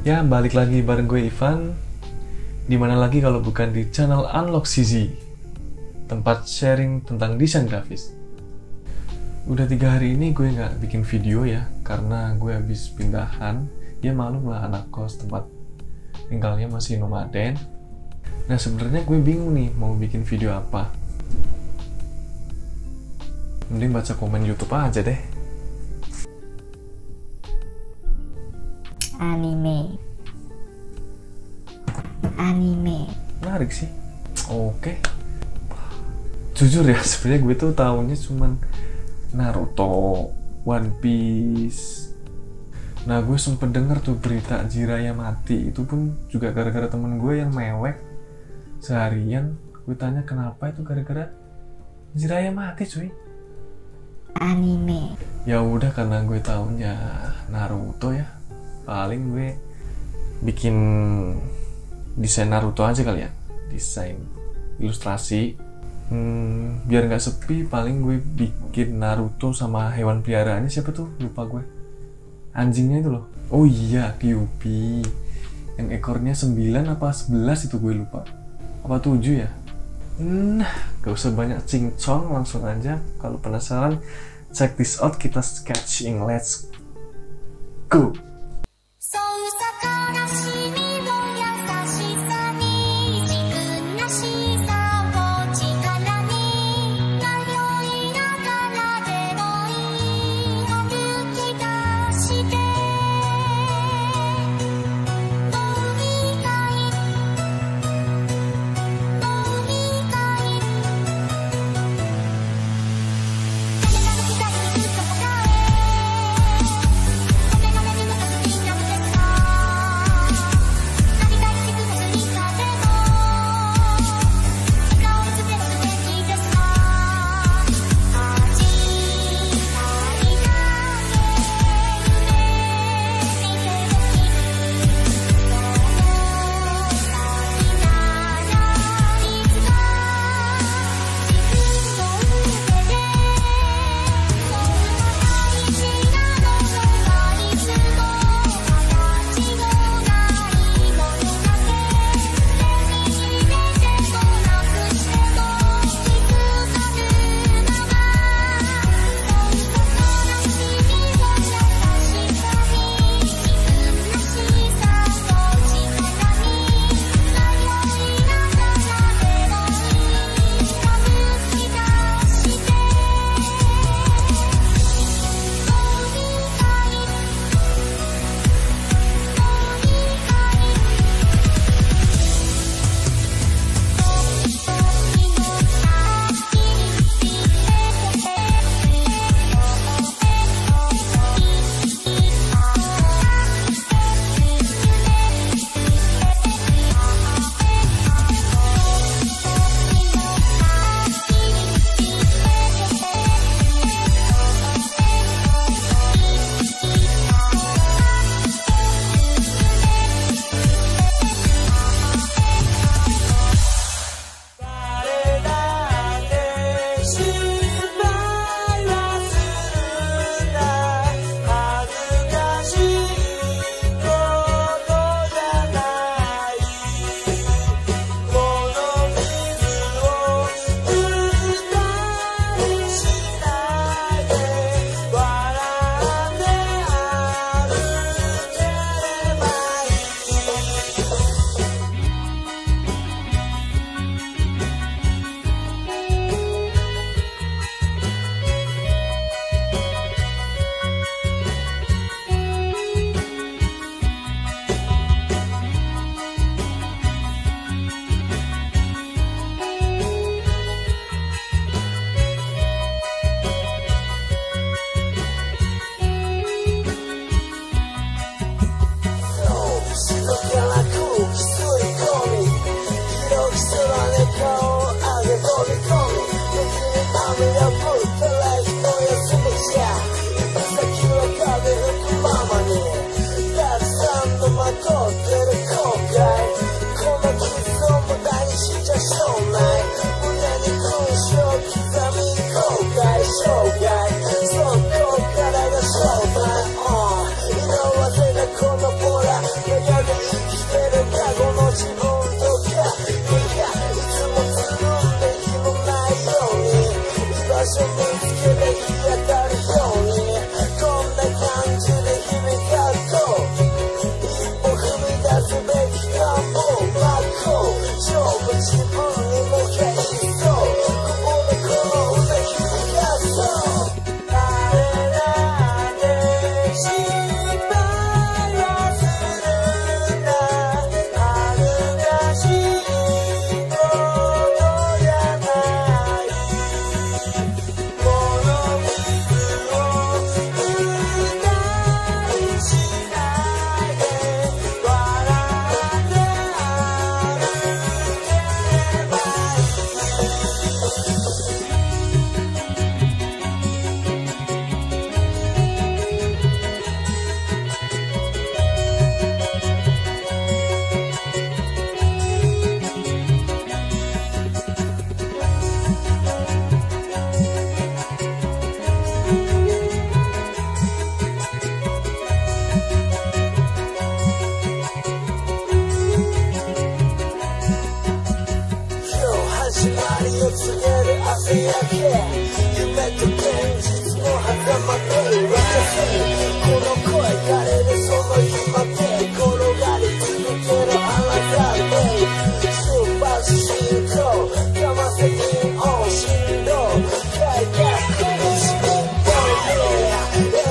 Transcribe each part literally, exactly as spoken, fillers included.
Ya, balik lagi bareng gue Ivan. Dimana lagi kalau bukan di channel Unlock C Z, tempat sharing tentang desain grafis. Udah tiga hari ini gue nggak bikin video ya, karena gue habis pindahan. Ya maklum lah, anak kos tempat tinggalnya masih nomaden. Nah sebenarnya gue bingung nih mau bikin video apa. Mending baca komen YouTube aja deh. Anime Anime Menarik sih. Oke. Jujur ya, sebenarnya gue tuh taunya cuman Naruto, One Piece. Nah gue sempet denger tuh berita Jiraiya mati. Itu pun juga gara-gara temen gue yang mewek seharian. Gue tanya kenapa, itu gara-gara Jiraiya mati cuy. Anime. Ya udah, karena gue taunya Naruto ya, paling gue bikin desain Naruto aja kali ya, desain ilustrasi. Hmm, biar nggak sepi, paling gue bikin Naruto sama hewan peliharaannya, siapa tuh lupa gue, anjingnya itu loh. Oh iya, Kyuubi yang ekornya sembilan apa sebelas itu gue lupa, apa tujuh ya. Nah, gak usah banyak cincong, langsung aja. Kalau penasaran, check this out, kita sketching, let's go.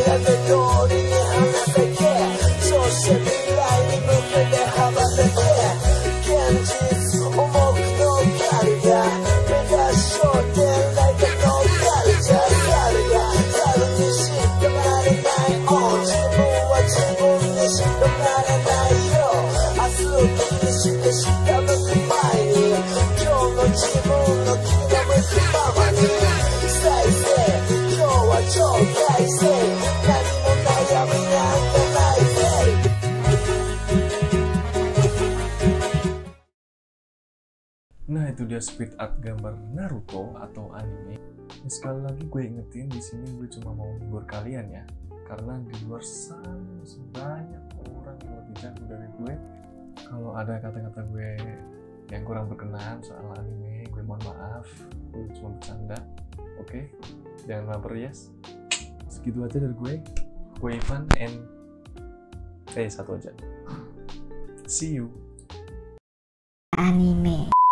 選べ通りに花咲け、そして未来に向けて羽ばたけ、現実重くの狩りが目指す焦点ライトのカルチャー、彼が猿にしかなれない、oh、自分は自分にしかなれないよ、明日を気にして下向く前に、今日の自分の気の向くままに再生、今日は超大成、何も悩みなんてないぜ。 Nah, itu dia speed art gambar Naruto atau anime. Ya, sekali lagi gue ingetin, di sini gue cuma mau menghibur kalian ya, karena di luar sana sebanyak orang yang lebih jago dari gue. Kalau ada kata-kata gue yang kurang berkenan soal anime, gue mohon maaf, gue cuma bercanda. Oke, jangan baper, yes. Segitu aja dari gue. Gue Ivan and eh satu aja. See you. Anime.